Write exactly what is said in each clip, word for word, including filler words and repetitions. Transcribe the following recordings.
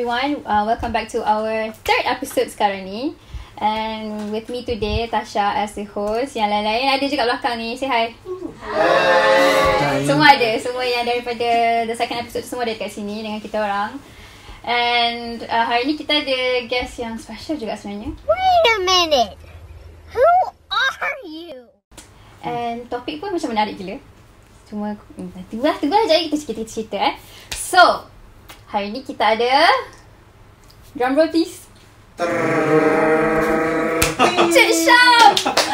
everyone. Uh, welcome back to our third episode sekarang ni. And with me today, Tasha as the host. Yang lain-lain ada juga belakang ni. Say hi. Hi. Semua ada. Semua yang daripada the second episode semua ada kat sini dengan kita orang. And uh, hari ni kita ada guest yang special juga sebenarnya. Wait a minute. Who are you? And topik pun macam menarik gila. Cuma tunggulah, tunggulah jadi kita cerita-cerita eh. So, hari ni kita ada drum roll please. Cik Syam.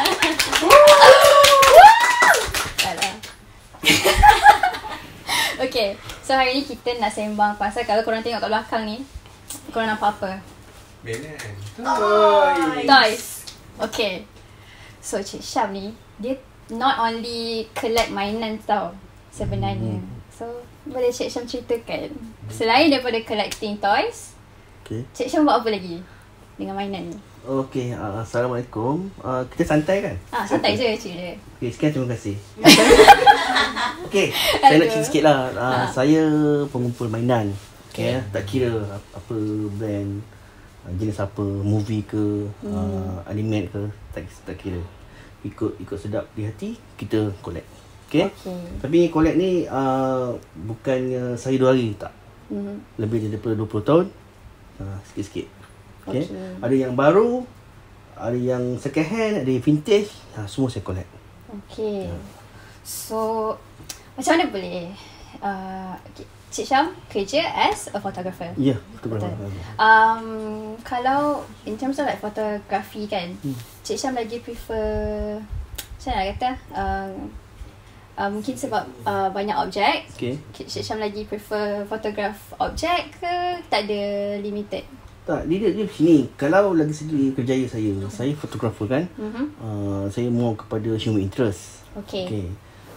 Okay, so hari ni kita nak sembang pasal kalau korang tengok kat belakang ni, korang nampak apa? Mainan. Toys. Toys. Okay. So Cik Syam ni, dia not only collect mainan tau sebenarnya. Hmm. So boleh Cik Syam ceritakan, selain daripada collecting toys, okay, Cik Syam buat apa lagi dengan mainan ni? Okay, uh, Assalamualaikum. uh, Kita santai kan? Ah, santai je cik dia. Okay, sekian, terima kasih. Okay, saya nak cerita sikit lah. uh, ha. Saya pengumpul mainan. Okay, okay. Tak kira apa brand, jenis apa, movie ke, hmm. uh, animate ke, tak, tak kira. Ikut ikut sedap di hati, kita collect. Okay, okay. Tapi collect ni uh, bukannya saya dua hari, tak. Hmm. Lebih daripada dua puluh tahun. uh, Sikit-sikit. Okay. Okay. Ada yang baru, ada yang second hand, ada yang vintage. Ha, semua saya collect. Okay. Ya. So, macam mana boleh uh, okay. Cik Syam kerja as a photographer? Ya, yeah, photographer. Um, kalau in terms of like photography kan, hmm. Cik Syam lagi prefer, macam mana nak kata, uh, uh, mungkin sebab uh, banyak objek. Okay. Cik Syam lagi prefer photograph objek ke tak ada limited? Tak, dia dia di sini. Kalau lagi segi kerjaya saya, saya fotografer kan. Mm-hmm. Uh, saya more kepada human interest. Okay. Okay.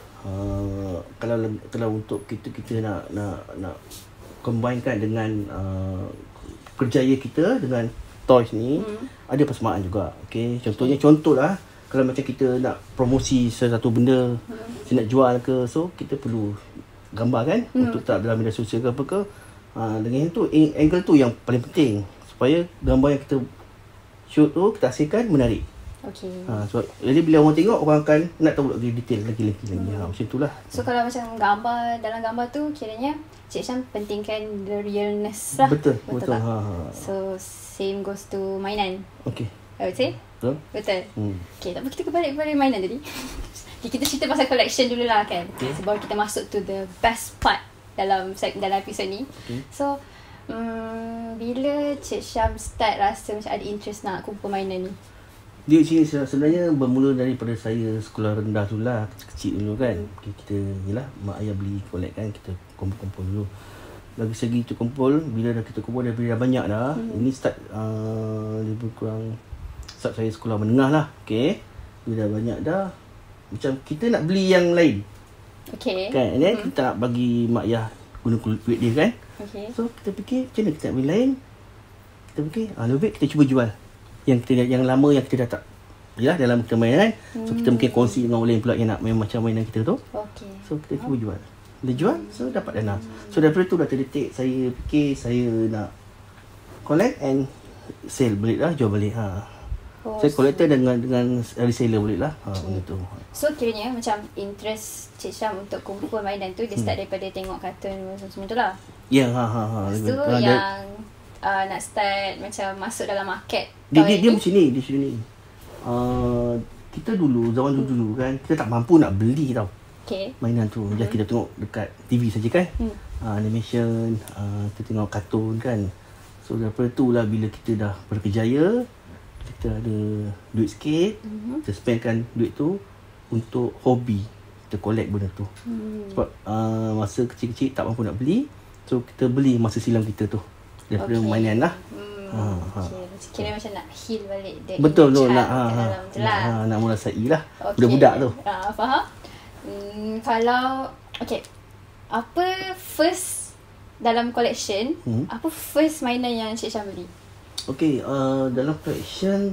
Uh, kalau kalau untuk kita kita nak nak nak combinekan dengan uh, kerjaya kita dengan toys ni, mm. ada persamaan juga. Okay. Contohnya, okay. contohlah kalau macam kita nak promosi sesuatu benda, mm. kita nak jual ke, so kita perlu gambar kan, mm. untuk tak dalam media sosial ke apa ke. Uh, dengan itu angle tu yang paling penting, supaya gambar yang kita shoot tu, kita hasilkan menarik. Okay. Ha, sebab jadi bila orang tengok, orang akan nak tahu lagi detail lagi lagi lagi. Hmm. Ha, macam itulah. So kalau macam gambar, dalam gambar tu kiranya Cik Syam pentingkan the realness lah. Betul, betul. betul. Ha, ha. So same goes to mainan. Okay. Betul? Betul. Betul. Hmm. Okay, tak apa, kita kembali kepada mainan tadi. Kita cerita pasal collection dulu lah kan. Okay. Sebab kita masuk to the best part dalam dalam episod ni. Okay. So um, bila Cik Syam start rasa macam ada interest nak kumpul mainan ni? Dia sini sebenarnya bermula daripada saya sekolah rendah tu lah, kecil-kecil dulu kan. Hmm. Okay, kita yelah, mak ayah beli collect kan, kita kumpul-kumpul dulu. Lagi segi tu kumpul, bila dah kita kumpul dah, bila dah banyak dah, hmm. ini start uh, lebih kurang start saya sekolah menengah lah. Okay, bila dah banyak dah, macam kita nak beli yang lain. Okay. Kan, and then hmm. kita nak bagi mak ayah guna duit dia kan. Okay. So kita fikir macam mana kita nak beli lain. Kita fikir ah, lebih baik kita cuba jual yang kita yang lama yang kita dah tak, yalah, dalam kita main kan. Hmm. So kita mungkin kongsi dengan orang lain pula yang nak main macam mainan kita tu. Okay. So kita cuba jual. Bila jual, so dapat dana. So daripada tu dah terdetik, saya fikir saya nak collect and sell balik lah, jual balik. Ha. Oh, saya collector so dengan dengan reseller boleh lah. Ha, okay. Begitu. So kiranya macam interest Cik Syam untuk kumpul mainan tu dia start hmm. daripada tengok kartun semua tu lah. Ya, yeah, ha ha ha. So ha, yang uh, nak start macam masuk dalam market. Dia dia, dia macam ni, dia macam ni. Uh, kita dulu, zaman dulu dulu kan, kita tak mampu nak beli tau. Okay. Mainan tu. Hmm. Just kita tengok dekat T V saja kan. Hmm. Uh, animation, uh, kita tengok kartun kan. So daripada tu lah bila kita dah berkejaya, kita ada duit sikit, mm-hmm. kita spendkan duit tu untuk hobi, kita collect benda tu. Mm. Sebab uh, masa kecil-kecil tak mampu nak beli, so kita beli masa silam kita tu daripada okay. mainan lah. Mm. Ha, ha. Okay. Kira macam nak heal balik the betul tu, nak ha, ha, nak, ha, nak merasai lah. Okay. Budak-budak tu. Uh, faham? Hmm, kalau okay, apa first dalam collection, hmm? apa first mainan yang Cik Syam beli? Okay, uh, dalam collection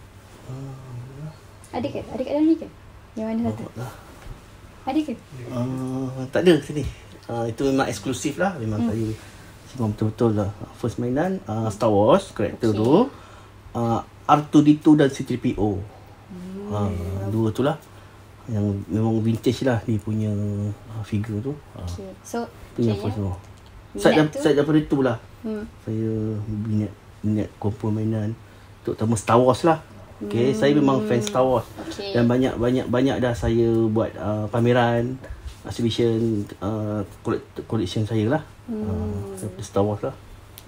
uh, ada ke? Ada kat dalam ni ke? Yang mana satu? Oh, ada ke? Uh, tak ada sini. Uh, itu memang eksklusif lah. Memang hmm. saya Memang betul-betul lah. First mainan uh, Star Wars karakter okay. tu. Uh, R two D two dan C three P O. Hmm. Uh, dua tu lah. Yang memang vintage lah dia punya uh, figure tu. Okay. So, tu yang first tu. Saya saya daripada tu lah. Hmm. Saya minat minat kumpul mainan terutama Star Wars lah. Okay, hmm. saya memang fan Star Wars. Okay. Dan banyak-banyak-banyak dah saya buat uh, pameran, exhibition, uh, collection saya lah. Hmm. Uh, Star Wars lah.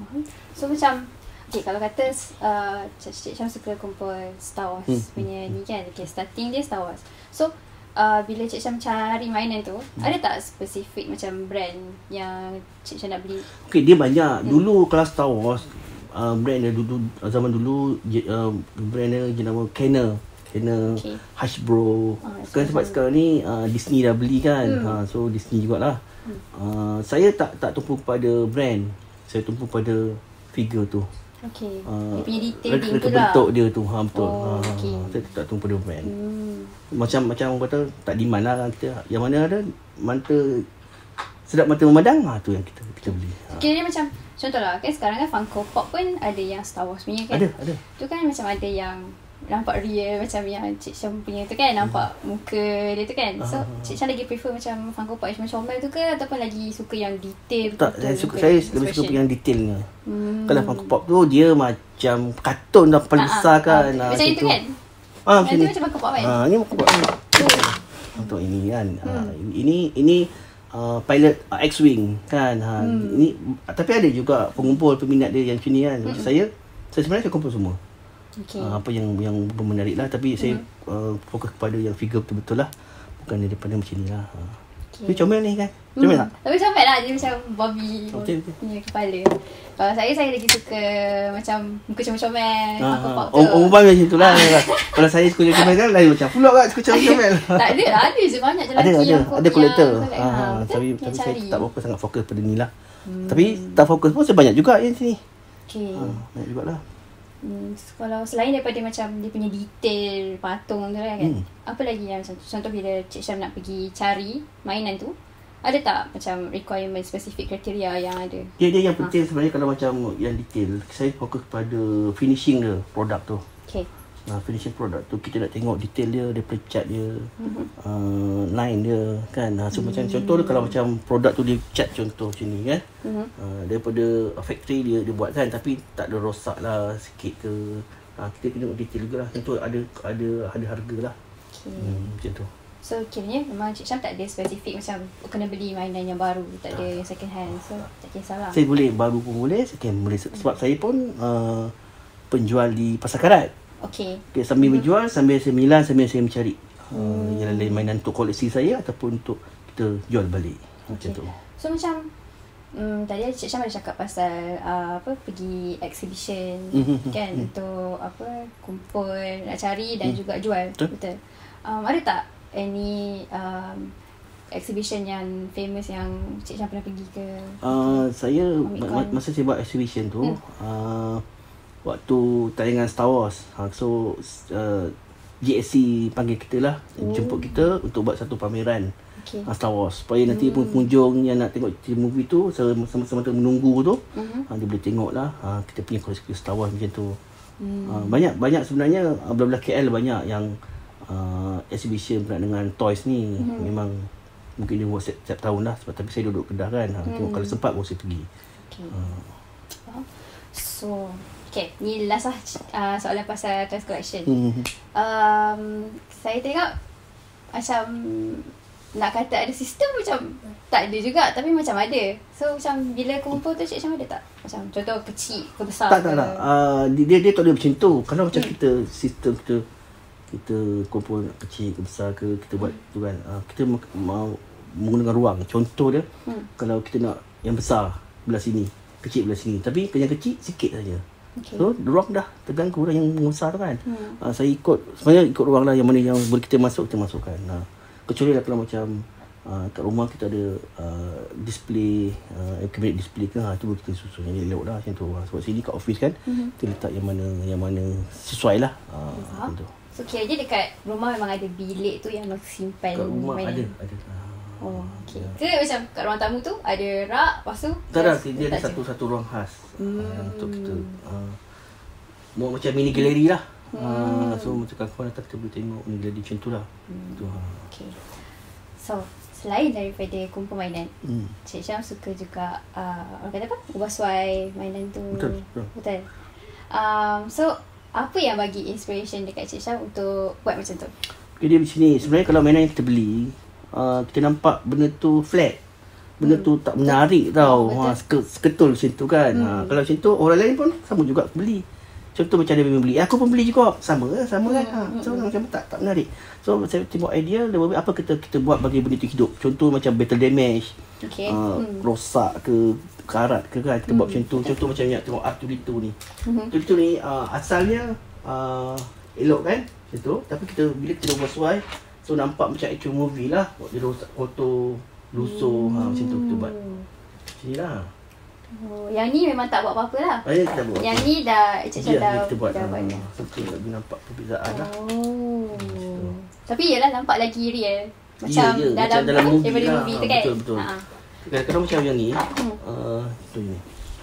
So macam, okay, kalau kata uh, Cik Syam suka kumpul Star Wars hmm. punya ni kan. Okay, starting dia Star Wars. So, uh, bila Cik Syam cari mainan tu, hmm. ada tak spesifik macam brand yang Cik Syam nak beli? Okay, dia banyak. Hmm. Dulu kalau Star Wars, Uh, brand dia dulu zaman dulu uh, brand dia jenama Kenner, Kenner, okay. Hasbro. Oh, sekarang sebab sekarang ni uh, Disney dah beli kan. Hmm. Uh, so Disney jugalah. Hmm. Uh, saya tak tak tumpu pada brand. Saya tumpu pada figure tu. Okey. Uh, dia punya detail dia tu lah. Bentuk dia tu. Ha betul. Oh, ha, okay. Saya tak tumpu pada brand. Hmm. Macam macam orang kata tak demand lah kita. Yang mana ada mata sedap mata memandang, ha tu yang kita kita beli. Ha. Kira dia macam contohlah kan sekarang kan Funko Pop pun ada yang Star Wars punya kan. Ada, ada. Tu kan macam ada yang nampak real macam yang Cik Syam punya tu kan, nampak hmm. muka dia tu kan. So uh, Cik Syam lagi prefer macam Funko Pop yang comel tu ke ataupun lagi suka yang detail? Tak, saya suka saya lebih suka yang detailnya. Hmm. Kalau Funko Pop tu dia macam kartun dah paling uh, besar kan. Uh, macam itu kan. Ah, macam ni macam Funko Pop kan. Ah, ni Funko Pop. Untuk ini kan. Hmm. Uh, ini ini Uh, pilot uh, X-Wing kan ha, hmm. ini tapi ada juga pengumpul peminat dia yang macam ni kan. Macam hmm. saya saya sebenarnya saya kumpul semua. Okay. Uh, apa yang yang menarik lah tapi hmm. saya uh, fokus kepada yang figure betul-betul lah, bukan daripada macam ni lah. Uh. Okay. Dia comel ni kan. Comel hmm. tak? Tapi comel lah, dia macam Bobby okay, okay. punya kepala. Kalau saya, saya lagi suka macam muka comel-comel. Funko Pop tu. Orang umpan macam tu lah. Kalau saya suka comel kan lain macam pulak kat suka comel. Tak ada lah, ada je banyak je lelaki ada, yang ada, ada kolektor. Ha, ha, tapi tapi saya tak berapa sangat fokus pada ni lah. Hmm. Tapi tak fokus pun saya banyak juga yang sini. Okay. Ha, banyak jugalah. Hmm, kalau selain daripada macam dia punya detail patung tu kan, hmm. apa lagi yang macam contoh bila Cik Syam nak pergi cari mainan tu, ada tak macam requirement spesifik kriteria yang ada? Dia dia yang penting ha. sebenarnya kalau macam yang detail, saya fokus pada finishing dia produk tu. Okay. Nah, finishing produk tu kita nak tengok detail dia, daripada cat dia, mm-hmm. uh, line dia kan. Nah, so mm-hmm. macam contoh dia kalau macam produk tu dia cat contoh macam ni kan. Mm-hmm. Uh, daripada factory dia dia buat kan tapi tak ada rosak lah sikit ke. Uh, kita tengok detail juga lah. Tentu ada ada ada harga lah. Okay. Hmm, macam tu. So kiranya memang Cik Syam tak ada spesifik macam kena beli mainan yang baru, tak ada yang second hand. So tak kisahlah. Saya boleh baru pun boleh, second boleh. Sebab mm-hmm. saya pun uh, penjual di Pasar Karat. Okay. Okay, sambil hmm. menjual, sambil saya milan, sambil saya mencari hmm. uh, yang lain mainan untuk koleksi saya ataupun untuk kita jual balik. Okay. Macam tu. So macam um, tadi Cik Syam ada cakap pasal uh, apa pergi exhibition mm-hmm. kan mm-hmm. untuk apa kumpul nak cari dan mm. juga jual. Betul. Betul. Um, ada tak any um, exhibition yang famous yang Cik Syam pernah pergi ke? Uh, saya ma- masa saya buat exhibition tu mm. uh, waktu tayangan Star Wars. Ha, so uh, G S C panggil kita lah, oh. jemput kita untuk buat satu pameran okay. uh, Star Wars. Supaya nanti hmm. pengunjung yang nak tengok movie tu sama-sama menunggu tu, uh-huh. uh, dia boleh tengok lah uh, kita punya koleksi Star Wars macam tu. Hmm. Uh, banyak banyak sebenarnya uh, belah-belah K L banyak yang uh, exhibition berkenaan dengan toys ni. Hmm. Memang mungkin dia buat setiap tahun lah. Sebab tapi saya duduk Kedah kan. Uh, hmm. Tengok kalau sempat pun saya pergi. Okay. Uh. So okay, ni last lah uh, soalan pasal toys collection. Mm-hmm. Um, saya tengok macam nak kata ada sistem macam tak ada juga tapi macam ada. So macam bila kumpul tu Cik Syam ada tak? Macam contoh kecil ke besar tak, ke? Tak, tak. Uh, dia, dia tak ada macam tu. Kalau macam hmm. kita sistem kita kita kumpul kecil ke besar ke kita buat hmm. tu kan. Uh, kita mau menggunakan ruang. Contoh dia hmm. kalau kita nak yang besar belah sini, kecil belah sini. Tapi yang kecil sikit saja. Okay. So ruang dah terganggu dah yang besar tu kan. Hmm. Uh, saya ikut sebenarnya ikut ruang lah yang mana yang boleh kita masuk kita masukkan. Uh, kecuali lah kalau macam uh, kat rumah kita ada uh, display uh, cabinet display ke ha tu kita susun yang elok dah macam tu. Uh, sebab sini kat office kan hmm. kita letak yang mana yang mana sesuai lah. Uh, macam tu. So kira je dekat rumah memang ada bilik tu yang simpan kat rumah mainan. ada ada. Uh, Oh, okey. Ke macam kat ruang tamu tu ada rak, lepas tu tak ada, dia ada satu-satu ruang khas hmm. uh, untuk kita uh, mau macam mini galeri lah. Hmm. Uh, so macam kawan-kawan datang kita boleh tengok mini galeri macam tu lah. Hmm. Tu, uh. Okay. So, selain daripada kumpul mainan, hmm. Cik Syam suka juga uh, orang kata apa? Ubah suai mainan tu. Betul. Betul. Betul. Um, so, apa yang bagi inspiration dekat Cik Syam untuk buat macam tu? Okay, dia macam ni. Sebenarnya kalau mainan yang kita beli, uh, kita nampak benda tu flat. Benda hmm. tu tak menarik tau. Ha, seketul macam tu kan. Hmm. Ha, kalau macam tu, orang lain pun sama juga beli. Contoh macam dia memang beli. Aku pun beli juga. Sama lah, sama kan. Ha. So, hmm. macam tak tak menarik. So, saya tengok idea, apa kita kita buat bagi benda tu hidup. Contoh macam battle damage. Okay. Uh, hmm. Rosak ke, karat ke kan. Kita hmm. buat macam tu. Contoh macam nak tengok Arturito ni. Hmm. Arturito ni uh, asalnya uh, elok kan. Macam tu. Tapi kita bila kita buat suai, so nampak macam actual movie lah. Dia rosak, kotor, lusuh. Hmm. Ha, macam tu kita buat. Macam ni lah. Oh, yang ni memang tak buat apa-apa lah. Ah, ya, kita buat. Yang ni dah Cik Syam dah, kita buat. dah buat. Ha, so kita lagi nampak perbezaan lah. Oh. Hmm. Tapi yelah nampak lagi real. ya, Macam ya, dalam, macam dalam movie, daripada lah. movie tu kan. Betul, betul. Ha. Kadang-kadang macam yang ni. Hmm. Uh, tu ni.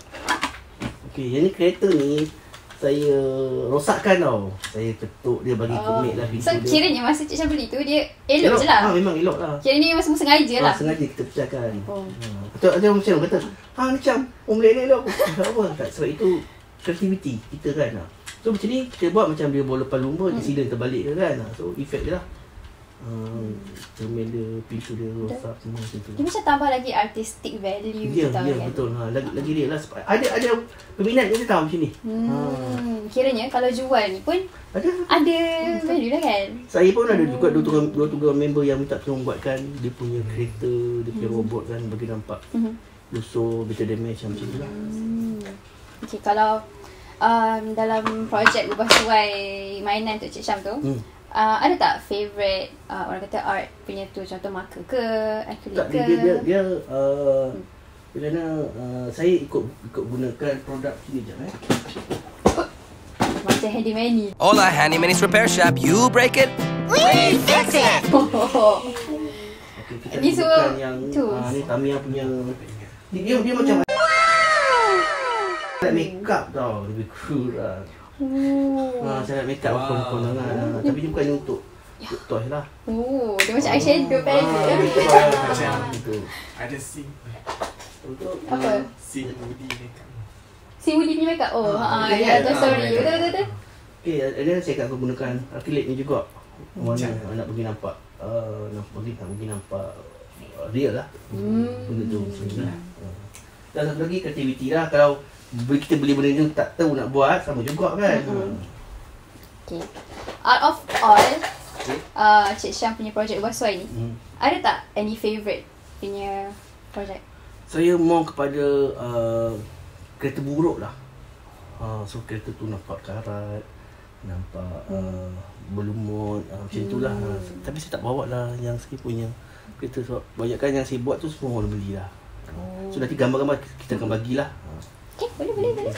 Okay, yang ni kereta ni saya rosakkan tau. Saya ketuk dia bagi oh. komik lah. So dia. Kiranya masa Cik Syam beli tu dia elok, elok je lah. Ha, memang elok lah. Kiranya memang semua sengaja ha, lah. Sengaja kita pecahkan. Oh. Ha. Betul, ada orang macam kata, ha macam orang boleh elok aku. Apa? Tak, sebab itu kreativiti kita kan. Ha. So macam ni kita buat macam dia bola lepas lumba, hmm. dia terbalik ke kan. Ha. So efek dia lah. Hmm, cermin dia, pintu dia rosak semua macam tu. Dia macam tambah lagi artistic value. Ya, ya kan? Betul. Ha, lagi lagi real lah. Ada ada peminat dia tahu macam ni. Hmm, ha. Kiranya kalau jual ni pun ada ada value lah kan. Saya pun ada juga dua tiga dua tiga member yang minta tolong buatkan dia punya kereta, dia punya hmm. robot kan bagi nampak. Hmm. Lusuh, betul damage macam tu lah. Hmm. Okey, kalau um, dalam projek ubah suai mainan untuk Cik Syam tu, hmm. Uh, ada tak favourite uh, orang kata art punya tu, contoh marker ke, akrilik tak, ke? Dia dia, dia uh, hmm. kerana uh, saya ikut ikut gunakan produk sini jap eh. Macam handyman ni. Hola, Handyman's Repair Shop. You break it, we fix it. Okay, kita ni semua yang tools. Uh, ni Tamiya punya. Ni dia dia macam wow. Makeup tau, lebih cool lah. Oh. Ha, saya nak make up wow. Pun wow. Tapi dia bukan untuk ya. Untuk toy lah. Oh, dia macam eyeshadow palette. Macam ada scene. Apa? Scene Woody makeup. Si Woody punya makeup? Oh, ha, ha, ya, tu sorry. Betul, betul, betul. Okay, ada saya kat aku gunakan akrilik ni juga. Warna nak bagi nampak uh, nak bagi nak bagi nampak uh, real lah. Hmm. Benda tu sebenarnya. Dan satu lagi kreativiti lah. Kalau kita beli benda ni tak tahu nak buat, sama juga kan. Mm-hmm. Okay. Out of all okay. uh, Cik Syam punya projek ubah suai ni, mm. ada tak any favourite punya projek? Saya mau kepada uh, kereta buruk lah. Uh, so kereta tu nampak karat, nampak mm. uh, berlumut, uh, macam mm. tu lah. Tapi saya tak bawa lah yang saya punya kereta. So, banyak kan yang saya buat tu semua orang beli lah. Oh. So nanti gambar-gambar kita akan bagilah. Okay, boleh, boleh, boleh.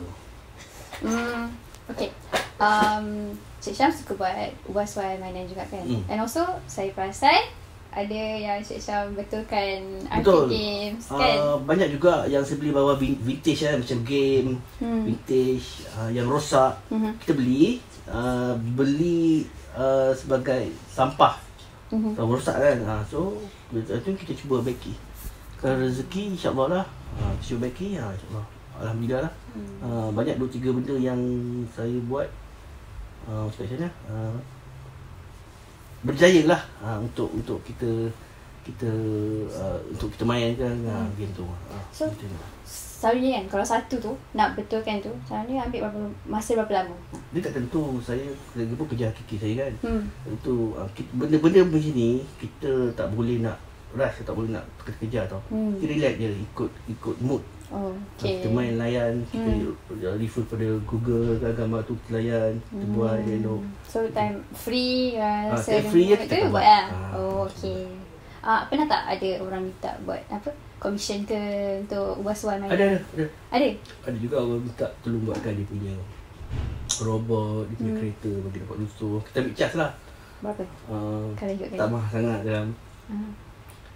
Hmm, okay. Um, Cik Syam suka buat ubah suai mainan juga kan? Mm. And also, saya perasan ada yang Cik Syam betulkan arcade games kan? Uh, banyak juga yang saya beli bawa vintage lah, macam game, hmm. vintage, uh, yang rosak. Mm-hmm. Kita beli, uh, beli uh, sebagai sampah. Mm-hmm. Kalau rosak kan? Uh, so, itu kita cuba baiki. Kalau rezeki, insyaAllah lah. Uh, kita cuba baiki, uh, insyaAllah. Alhamdulillah lah. Hmm. Uh, banyak dua tiga benda yang saya buat uh, macam mana uh, berjaya lah uh, untuk untuk kita kita uh, untuk kita main kan uh, game tu. Uh, so selalunya kan kalau satu tu nak betulkan tu, selalunya ambil berapa masa berapa lama? Dia tak tentu. Saya lagi pun kerja hakiki saya kan. Hmm. Itu uh, benda-benda macam ni kita tak boleh nak rush, tak boleh nak kerja tau. Hmm. Kita relax je, ikut ikut mood. Oh, okay. Kita main layan, kita hmm. refer pada Google kan, gambar tu kita layan, kita hmm. buat dia elok. So time free ah, uh, time free je kita buat lah. Ah. Oh, okay. Ah, pernah tak ada orang minta buat apa? Commission ke untuk ubah suai mainan? Ada, ada. Ada? Ada juga orang minta tolong buatkan dia punya robot, dia punya hmm. kereta bagi dapat lusuh. Kita ambil charge lah. Berapa? Uh, Kalau ikutkan. tak mahal sangat dalam. Uh.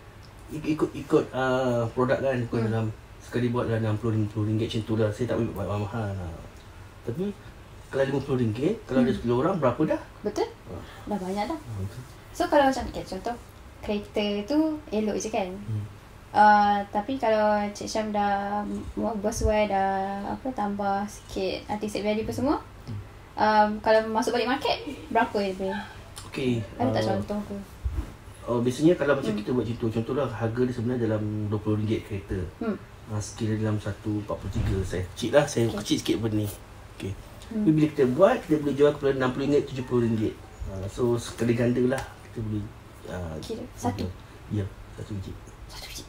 ikut ikut uh, produk kan, ikut hmm. dalam sekali buat dalam enam puluh lima puluh ringgit macam tu lah. Saya tak boleh buat mahal lah. Tapi kalau lima puluh ringgit, kalau hmm. ada sepuluh orang berapa dah? Betul. Ha. Dah banyak dah. Ha, betul. So kalau macam okay, contoh kereta tu elok je kan. Hmm. Uh, tapi kalau Cik Syam dah bersuai dah apa tambah sikit artistic value apa semua. Hmm. Um, kalau masuk balik market berapa lebih? Okey. Ada tak uh, contoh ke? Oh, biasanya kalau macam hmm. kita buat contoh, contohlah harga dia sebenarnya dalam dua puluh ringgit kereta. Hmm. Uh, skill dalam seratus empat puluh tiga. Saya kecil lah, saya okay. kecil sikit benda ni. Okey. Hmm. Tapi bila kita buat, kita boleh jual kepada enam puluh ringgit, tujuh puluh ringgit. Uh, so sekali ganda lah kita boleh uh, kira satu. Ya, satu biji. Satu biji.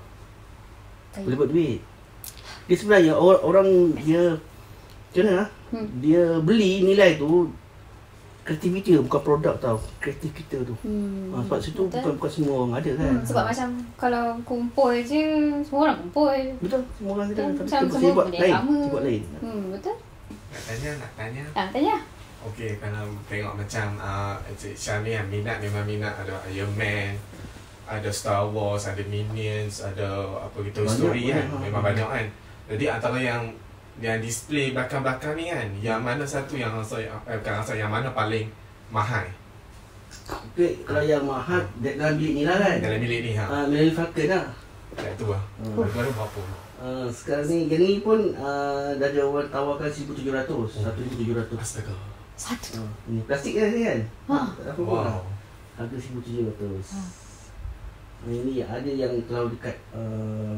Uh. Boleh buat duit. Dia sebenarnya orang, orang dia macam mana lah? Hmm. Dia beli nilai tu kreativiti bukan produk tau, kreatif kita tu. Hmm. Ha, sebab situ bukan, bukan semua orang ada kan. Hmm, sebab ha. macam kalau kumpul je, semua orang kumpul. Betul, semua orang ada. Tapi macam kita buat lain, sama. kita buat lain. Hmm, betul. Nak tanya, nak tanya. Ah, tanya. Okey, kalau tengok macam uh, Cik Syam ni yang minat, memang minat ada Iron Man, ada Star Wars, ada Minions, ada apa gitu, story kan. Banyak, memang banyak kan. Jadi antara yang yang display belakang-belakang ni kan, yang mana satu yang rasa eh, bukan rasa yang mana paling mahal? Okey, kalau yang mahal dalam bilik ni lah kan. Dalam bilik ni ha. Ah, uh, Millennium Falcon lah. Tak tu lah. Hmm. Baru berapa? Uh, sekarang ni yang ni pun uh, dah ada orang tawarkan seribu tujuh ratus, seribu tujuh ratus. Astaga. Satu. Uh, ini plastik kan ni kan? Ha. Tak apa pun lah. Harga seribu tujuh ratus. Ha. Ini ada yang terlalu dekat uh,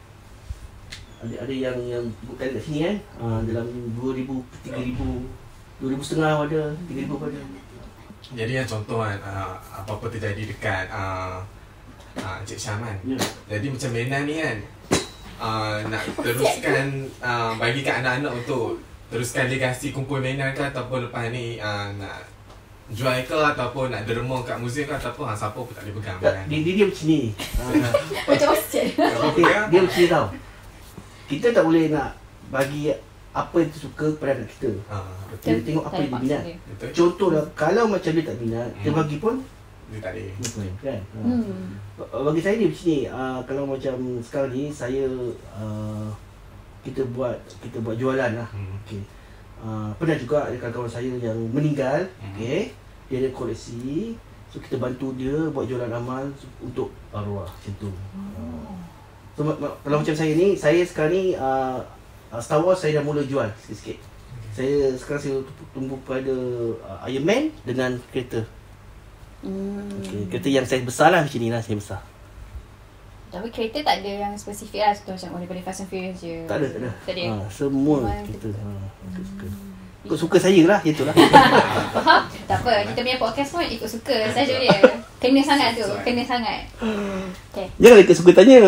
ada ada yang yang bukan kat sini kan. Uh, dalam dua ribu, tiga ribu, dua ribu setengah ada, tiga ribu ada. Jadi yang contoh kan, uh, apa-apa terjadi dekat uh, uh, Cik Syam kan. Yeah. Jadi macam mainan ni kan, uh, nak teruskan uh, bagi kat anak-anak untuk teruskan legasi kumpul mainan ke, ataupun lepas ni uh, nak jual ke, ataupun nak derma kat muzium ke, ataupun uh, siapa pun tak boleh pegang mainan. Dia, dia, dia macam ni. Macam masjid. Dia, dia macam ni tau. Kita tak boleh nak bagi apa yang kita suka kepada anak kita. Ha, kita tengok apa yang dia minat. Betul. Contohlah, kalau macam dia tak minat, hmm. dia bagi pun dia tak ada. Betul kan? Hmm. Bagi saya dia macam ni, uh, kalau macam sekarang ni saya uh, kita buat kita buat jualan lah. Hmm. Okey. Uh, pernah juga ada kawan-kawan saya yang meninggal, hmm. okey. Dia ada koleksi, so kita bantu dia buat jualan amal untuk arwah macam tu. Hmm. Uh, so kalau macam saya ni, saya sekarang ni uh, Star Wars saya dah mula jual sikit-sikit. Okay. Saya sekarang saya tumbuh pada uh, Iron Man dengan kereta. Hmm. Okay, kereta yang saya besar lah macam ni lah, saya besar. Tapi kereta tak ada yang spesifik lah, contoh macam daripada Fast and Furious je. Tak ada, tak ada. Tak ada. Ha, semua kereta. Ha, suka. Ikut suka saya lah, itulah. Faham? Tak apa, kita punya podcast pun ikut suka saja dia. Kena sangat tu, kena sangat. Okay. Jangan ikut suka tanya.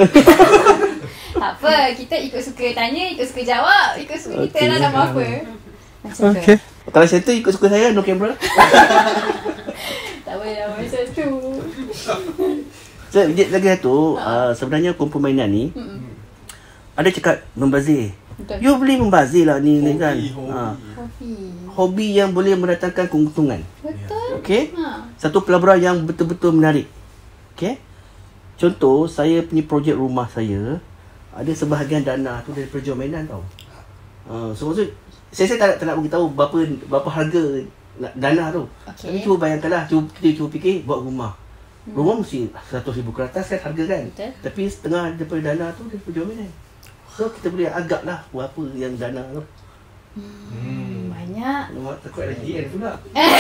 Tak apa, kita ikut suka tanya, ikut suka jawab, ikut suka okay. Kita lah nama apa. Macam okay. tu. Kalau saya tu ikut suka saya, no camera. Tak boleh lah macam tu. So, lagi satu, uh, sebenarnya kumpul mainan ni, mm-mm. ada cakap membazir. Betul. You boleh membazir lah ni, ni kan. Hobi. Ha. Hobi. Hobi yang boleh mendatangkan keuntungan. Betul. Okey. Ha. Satu pelaburan yang betul-betul menarik. Okey. Contoh, saya punya projek rumah saya, ada sebahagian dana tu dari perjual mainan tau. Uh, so maksud, saya, saya tak, tak nak beritahu berapa berapa harga dana tu. Okay. Tapi cuba bayangkanlah, cuba, kita cuba fikir buat rumah. Hmm. Rumah mesti seratus ribu ke atas kan harga kan. Betul. Tapi setengah daripada dana tu dari perjual mainan. So kita boleh agak lah berapa yang dana tu. Hmm, banyak. Nampak takut ada G N pula.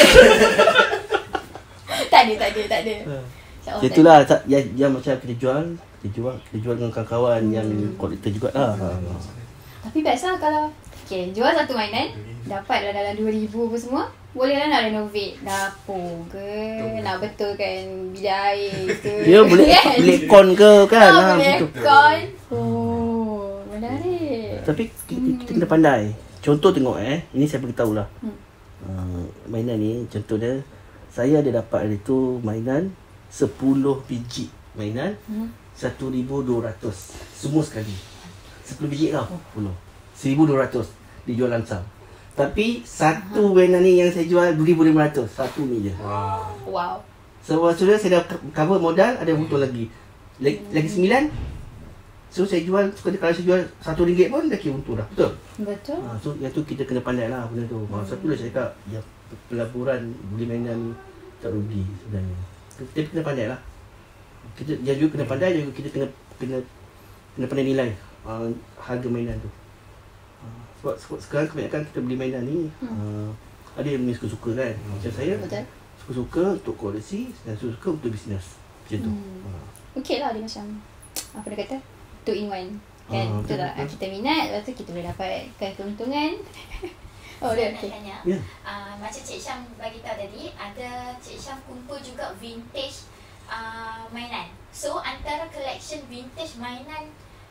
Tak ada, tak ada, tak ada. Itulah yang, yang macam kita jual, kita jual, kita jual dengan kawan-kawan hmm. yang kolektor jugalah. Ha. Tapi best lah kalau okay, jual satu mainan, dapat dah dalam dua ribu apa semua. Boleh lah nak renovate dapur ke, betul. Nak betulkan bilik air ke. Ya, boleh kan? Boleh kon ke kan. Oh, ha, boleh kon. Oh, menarik. Tapi kita, kita kena pandai. Contoh tengok eh, ini saya beritahu lah. Hmm. Uh, mainan ni, contoh dia, saya ada dapat hari tu mainan sepuluh biji mainan, hmm. satu ribu dua ratus. Semua sekali. sepuluh biji tau, sepuluh. seribu dua ratus dijual langsung. Tapi satu mainan ni yang saya jual dua ribu lima ratus. Satu ni je. Wow. Wow. So maksudnya saya dah cover modal, ada untung lagi. Lagi, lagi sembilan. So saya jual, kalau saya jual satu ringgit pun dah kira untung dah. Betul? Betul. Ha, so yang tu kita kena pandai lah benda tu. Hmm. Satu lah saya cakap, ya, pelaburan beli mainan ni tak rugi sebenarnya. Kita kena pandai lah. Kita dia juga kena pandai, juga kita kena kena kena pandai nilai uh, harga mainan tu. Uh, sebab, sebab sekarang kebanyakan kita beli mainan ni hmm. uh, ada yang suka-suka kan. Hmm. Macam saya Betul. suka-suka untuk koleksi dan suka-suka untuk bisnes. Macam tu. Hmm. Uh. Okey lah dia macam apa dia kata? Two in one. Kan? Ah, Betul tak? betul. Kita minat, lepas tu kita boleh dapatkan keuntungan. Oh, dia Saya nak okey. tanya, Ya. uh, macam Cik Syam bagi tahu tadi, ada Cik Syam kumpul juga vintage uh, mainan. So antara collection vintage mainan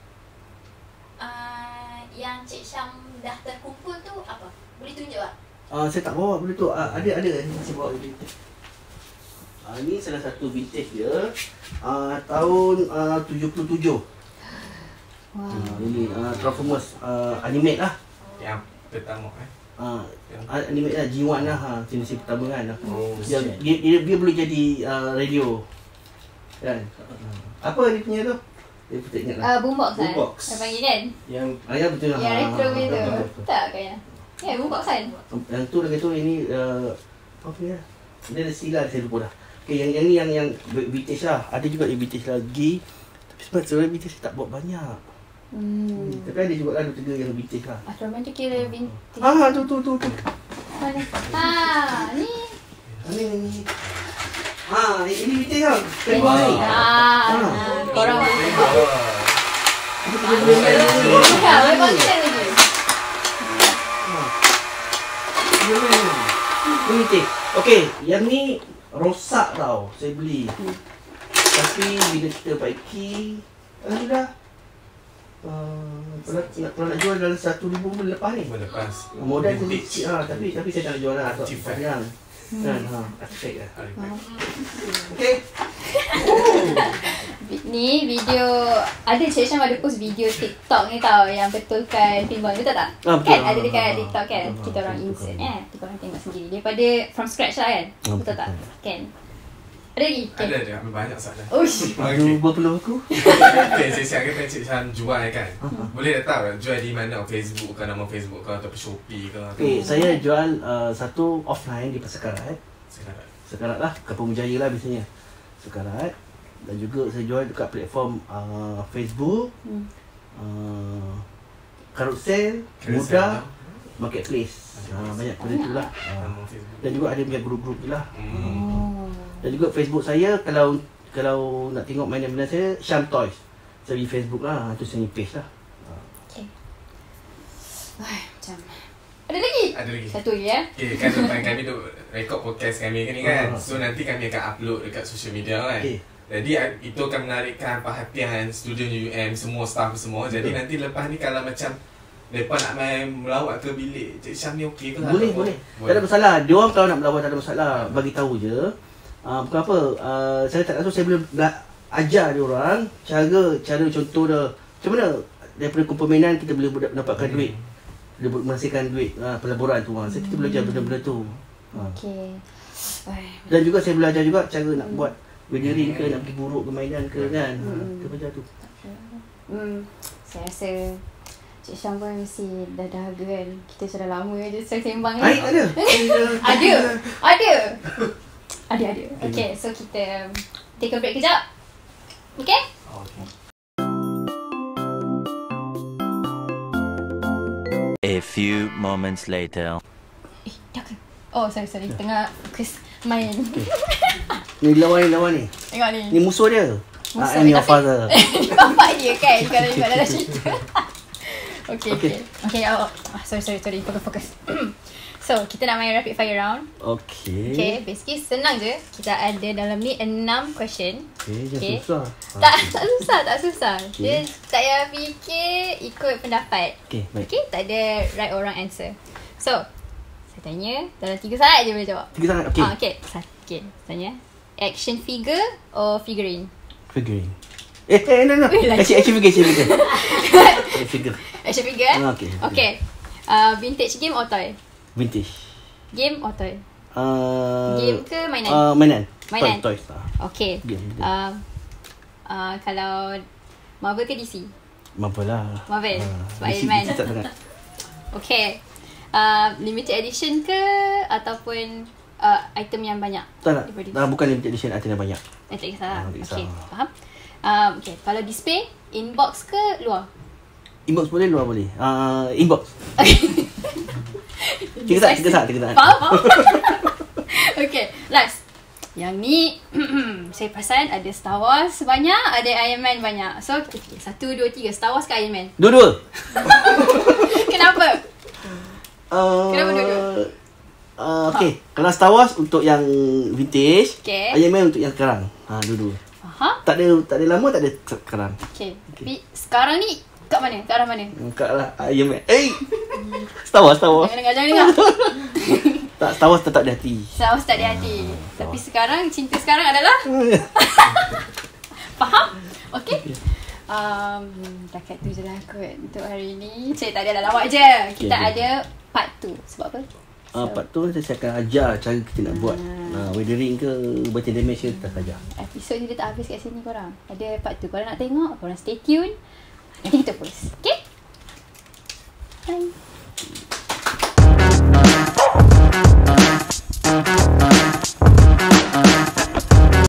uh, yang Cik Syam dah terkumpul tu apa? Boleh tunjuk tak? Uh, saya tak bawa benda tu. Uh, ada ada ni saya bawa vintage. Uh, ni salah satu vintage dia. Uh, tahun uh, tujuh puluh tujuh. Wow. Uh, ini uh, Transformers uh, animate lah. Yang pertama eh. Uh, animate lah G one lah ha, jenis pertama kan. Oh, dia, dia, dia, dia boleh jadi uh, radio. Kan? Uh, apa dia punya tu? Dia tak ingat lah. Uh, boombox kan? Boombox. Saya panggil kan? Yang ah, ya betul. Yang ha, retro punya tu. betul, betul. Tak kayaknya. Ya, boombox kan? Yang tu lagi tu ini uh, apa punya? Dia ada sila saya lupa dah. Okay, yang yang ni yang yang vintage lah. Ada juga yang vintage lagi. Tapi sebab sebenarnya vintage tak buat banyak. Hmm. Tapi ada juga lah dua tiga yang vintage lah. Ultraman tu kira vintage. Ah, tu tu tu tu. Mana? Ha, ni. Ni ni. Ha, ini vintage lah. Kan buat ni. Ah, Ah. korang boleh tengok. Kita boleh beli mainan ni. Ya, boleh buat kita lagi. Ini vintage. Okey, yang ni rosak tau. Saya beli. Tapi bila kita baiki, alhamdulillah. Uh, kalau, nak, kalau nak jual dalam satu ribu pun lepas ni. Melepas. Modal tu vintage. kecil lah. Tapi, tapi saya tak nak jual lah. Sebab Artifact. sayang. Kan, ha, artifact lah. Artifact. Okey. Ni video ada Cik Syam ada post video TikTok ni tau yang betulkan pinball, betul tak? Ah, betul. Kan ada dekat Ah, TikTok kan. betul. Kita orang Betul. insert eh. Kita orang tengok sendiri daripada from scratch lah kan. Ah, Betul tak? betul. Kan. Ada lagi? Kan? Ada ada ambil banyak soalan. Uish. Aduh, Okey. berpeluh aku. Okay, Cik Syam kata Cik Syam jual kan. Boleh tak tahu jual di mana? Facebook ke, nama Facebook ke, ataupun Shopee ke? Okey, saya jual uh, satu offline di Pasar Karat. Sekarang. Sekarat lah, Kampung Berjaya lah biasanya. Sekarat. Dan juga saya jual dekat platform uh, Facebook, Hmm. uh, Carousel, Carousel, Muda, ya. Marketplace. Uh, banyak benda tu lah. Uh, Nama Facebook. dan juga ada punya grup-grup je lah. Hmm. Oh. Dan juga Facebook saya, kalau kalau nak tengok mainan-mainan saya, Syam Toys. Saya pergi Facebook lah, tu saya punya page lah. Okay. Wah, macam ada lagi? Ada lagi. Satu lagi ya. Okay, kan depan kami tu rekod podcast kami ni kan. Ah. So nanti kami akan upload dekat social media kan. Okay. Jadi a- itu akan menarikkan perhatian student U M, semua staff semua. Jadi Betul. nanti lepas ni kalau macam mereka nak main melawat ke bilik Cik Syam ni okey ke? Boleh, Ataupun- boleh. Tak ada masalah. Dia orang kalau nak melawat tak ada masalah. Bagi tahu je. Uh, bukan apa. Uh, saya tak rasa saya boleh nak ajar dia orang cara cara contoh dia. Macam mana daripada kumpul mainan kita boleh buat- dapatkan Hmm. duit. Dia boleh menghasilkan duit uh, pelaburan tu. Uh. Saya kita belajar benda-benda tu. Uh. Okay. Wah. Dan juga saya belajar juga cara nak buat wedding ke, nak pergi buruk ke mainan ke kan. Uh, Hmm. kita belajar tu. Hmm. Saya rasa Cik Syam pun mesti dah dahaga kan. Kita sudah lama je sembang ni. Air tak ada. Ada. Ada. Ada ada. Okay, so kita take a break kejap. Okay? Okay. A few moments later. Eh, dah ke? Oh, sorry sorry. Tengah fokus main. Ni lawan ni, lawan ni. Tengok ni. Ni musuh dia. Musuh Ah, ni dia, your tapi- father. Bapak dia kan kalau ikut dalam cerita. Okay, Okay. okay. Okay, oh, oh, sorry, sorry, sorry. Fokus, fokus. So, kita nak main rapid fire round. Okay. Okay, basically senang je. Kita ada dalam ni enam question. Okay, jangan Okay. susah. Tak, tak susah, tak susah. Okay. Dia tak payah fikir, ikut pendapat. Okay, baik. Okay, tak ada right or wrong answer. So, saya tanya, dalam tiga saat je boleh jawab. Tiga sangat. Okay. Ah, okay. Sa- okay, tanya. Action figure or figurine? Figurine. Eh, eh, no, no. Weh, lagi. Action, action figure, action figure. Eh, figure. Action figure eh? Ah, okay. Okay. Uh, vintage game or toy? Vintage. Game or toy? Uh, Game ke mainan? Uh, mainan. Mainan. Toy, toys. Ah. Okay. Game. game. Uh, Uh, kalau Marvel ke D C? Marvel lah. Marvel. Ah, Sebab D C Iron Man. tak sangat. Okay. Uh, limited edition ke ataupun uh, item yang banyak? Tak nak. Daripada Ah, bukan limited edition, artinya banyak. Eh, tak kisah. Ah, tak kisah. Okay, faham. Um, okay, kalau display, inbox ke luar? Inbox boleh, luar boleh. Uh, inbox. Tiga tak, tiga tak, tiga tak. Faham, faham. Okay, last. Yang ni, saya perasan ada Star Wars banyak, ada Iron Man banyak. So, kita pilih satu, dua, tiga. Star Wars ke Iron Man? Dua-dua. Kenapa? Uh, Kenapa dua-dua? Uh, okay, ha. Kalau Star Wars untuk yang vintage, Okay. Iron Man untuk yang sekarang. Ha, dua-dua. Faham? Tak ada, tak ada lama, tak ada sekarang. Okay. Tapi sekarang ni, kat mana? Ke arah mana? Kat lah Iron Man. Eh, Star Wars, Star Wars. Jangan dengar, jangan dengar. Tak, Star Wars tetap di hati. Star Wars tak ada hati. Tapi sekarang, cinta sekarang adalah faham? Okay. Um, takat tu je lah kot untuk hari ni. Saya tak ada dah lawak je. Kita Okay, ada part tu. Sebab apa? Ah, part tu saya akan ajar cara kita nak buat. Ah, weathering ke, batin damage ke, kita akan ajar. Episod ni dia tak habis kat sini korang. Ada part tu. Korang nak tengok, korang stay tune. Nanti kita post. Okay? Bye.